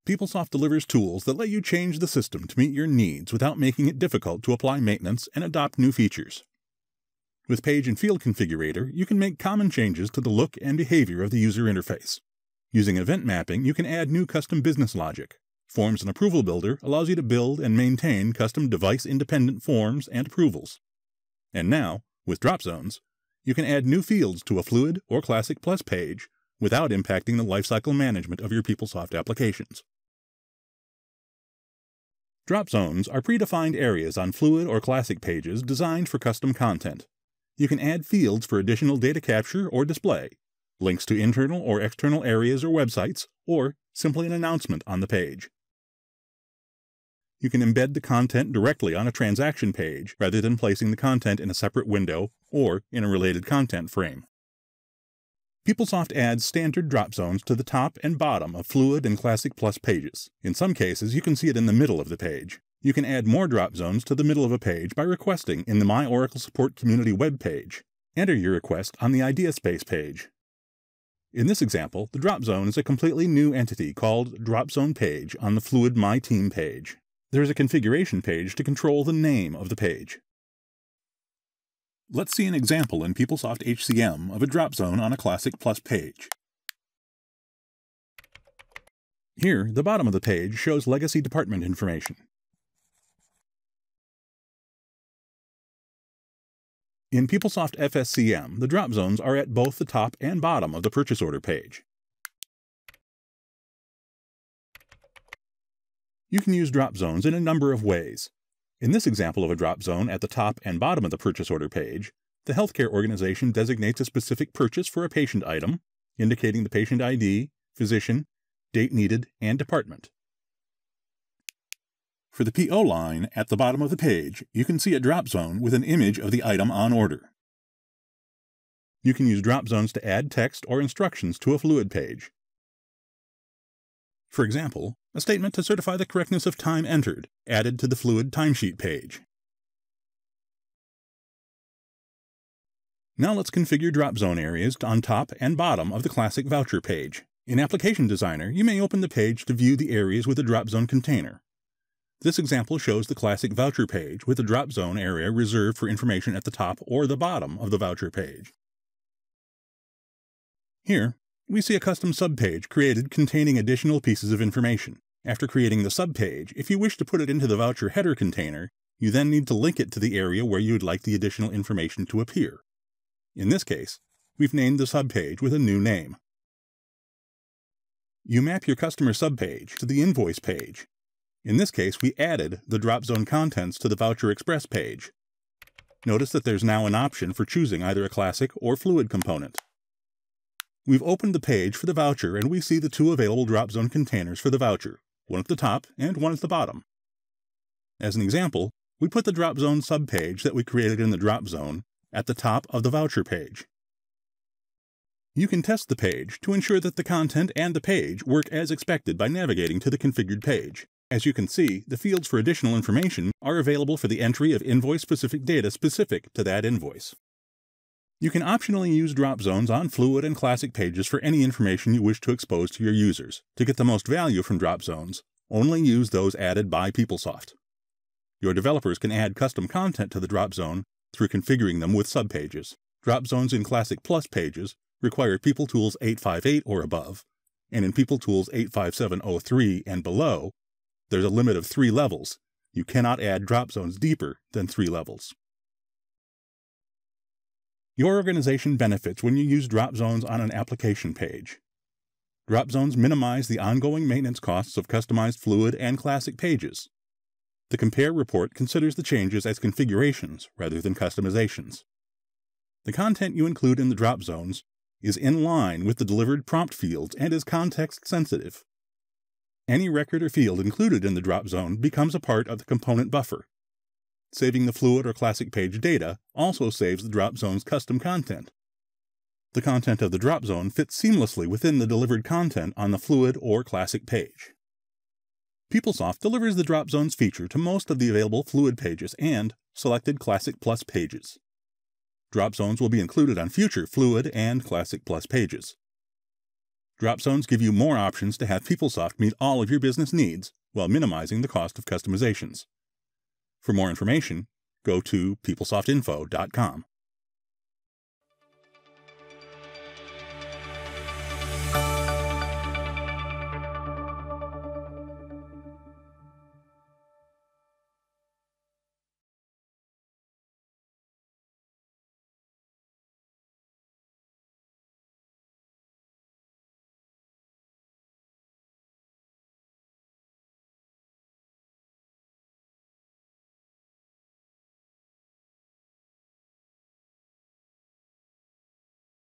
PeopleSoft delivers tools that let you change the system to meet your needs without making it difficult to apply maintenance and adopt new features. With Page and Field Configurator, you can make common changes to the look and behavior of the user interface. Using event mapping, you can add new custom business logic. Forms and Approval Builder allows you to build and maintain custom device-independent forms and approvals. And now, with drop zones, you can add new fields to a Fluid or Classic Plus page without impacting the lifecycle management of your PeopleSoft applications. Drop zones are predefined areas on Fluid or Classic pages designed for custom content. You can add fields for additional data capture or display, links to internal or external areas or websites, or simply an announcement on the page. You can embed the content directly on a transaction page rather than placing the content in a separate window or in a related content frame. PeopleSoft adds standard drop zones to the top and bottom of Fluid and Classic Plus pages. In some cases, you can see it in the middle of the page. You can add more drop zones to the middle of a page by requesting in the My Oracle Support Community web page. Enter your request on the IdeaSpace page. In this example, the drop zone is a completely new entity called Drop Zone Page on the Fluid My Team page. There is a configuration page to control the name of the page. Let's see an example in PeopleSoft HCM of a drop zone on a Classic Plus page. Here, the bottom of the page shows legacy department information. In PeopleSoft FSCM, the drop zones are at both the top and bottom of the purchase order page. You can use drop zones in a number of ways. In this example of a drop zone at the top and bottom of the purchase order page, the healthcare organization designates a specific purchase for a patient item, indicating the patient ID, physician, date needed, and department. For the PO line at the bottom of the page, you can see a drop zone with an image of the item on order. You can use drop zones to add text or instructions to a Fluid page. For example, a statement to certify the correctness of time entered, added to the Fluid timesheet page. Now let's configure drop zone areas on top and bottom of the Classic Voucher page. In Application Designer, you may open the page to view the areas with a drop zone container. This example shows the Classic Voucher page with a drop zone area reserved for information at the top or the bottom of the voucher page. Here, we see a custom subpage created containing additional pieces of information. After creating the subpage, if you wish to put it into the voucher header container, you then need to link it to the area where you would like the additional information to appear. In this case, we've named the subpage with a new name. You map your customer subpage to the invoice page. In this case, we added the drop zone contents to the Voucher Express page. Notice that there's now an option for choosing either a Classic or Fluid component. We've opened the page for the voucher and we see the two available drop zone containers for the voucher, one at the top and one at the bottom. As an example, we put the drop zone subpage that we created in the drop zone at the top of the voucher page. You can test the page to ensure that the content and the page work as expected by navigating to the configured page. As you can see, the fields for additional information are available for the entry of invoice-specific data specific to that invoice. You can optionally use drop zones on Fluid and Classic pages for any information you wish to expose to your users. To get the most value from drop zones, only use those added by PeopleSoft. Your developers can add custom content to the drop zone through configuring them with subpages. Drop zones in Classic Plus pages require PeopleTools 858 or above, and in PeopleTools 85703 and below, there's a limit of 3 levels. You cannot add drop zones deeper than 3 levels. Your organization benefits when you use drop zones on an application page. Drop zones minimize the ongoing maintenance costs of customized Fluid and Classic pages. The Compare report considers the changes as configurations rather than customizations. The content you include in the drop zones is in line with the delivered prompt fields and is context sensitive. Any record or field included in the drop zone becomes a part of the component buffer. Saving the Fluid or Classic page data also saves the drop zone's custom content. The content of the drop zone fits seamlessly within the delivered content on the Fluid or Classic page. PeopleSoft delivers the drop zones feature to most of the available Fluid pages and selected Classic Plus pages. Drop zones will be included on future Fluid and Classic Plus pages. Drop zones give you more options to have PeopleSoft meet all of your business needs while minimizing the cost of customizations. For more information, go to PeopleSoftInfo.com.